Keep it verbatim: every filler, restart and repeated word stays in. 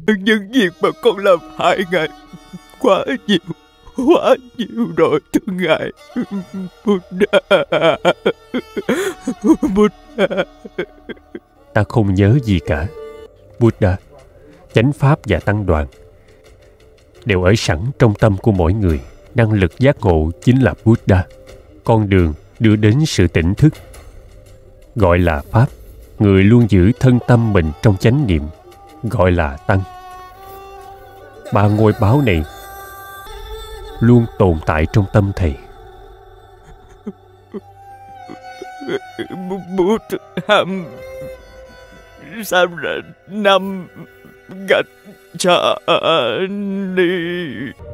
Những việc mà con làm hại Ngài quá nhiều, quá nhiều rồi, thưa Ngài. Buddha, Buddha. Ta không nhớ gì cả. Buddha, chánh pháp và tăng đoàn đều ở sẵn trong tâm của mỗi người. Năng lực giác ngộ chính là Buddha, con đường đưa đến sự tỉnh thức. Gọi là pháp, người luôn giữ thân tâm mình trong chánh niệm, gọi là tăng. Ba ngôi báo này luôn tồn tại trong tâm thầy. Buddham Saranam Gacchami.